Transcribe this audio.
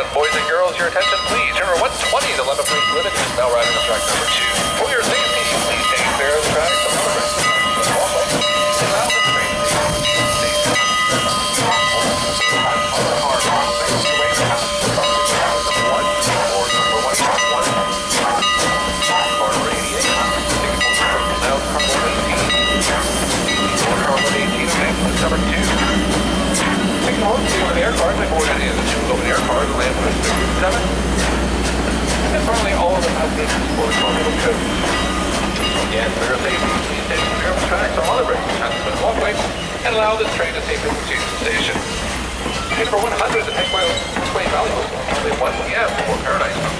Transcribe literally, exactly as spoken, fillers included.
gentlemen, boys and girls, your attention please. Number one twenty, the London Police Limited is now riding on track number two. For your safety, please take care of the tracks. The London Police allow the train to number two. Taking on two open air cars, I boarded in the two open air cars, land with seven. And finally, all of the passengers boarded on level two. Again, for your safety, please take clear of the tracks or other bridges, transfer the walkway, and allow this train to safely proceed to the station. Train number one hundred, the Pequay Valley was only one p m for Paradise.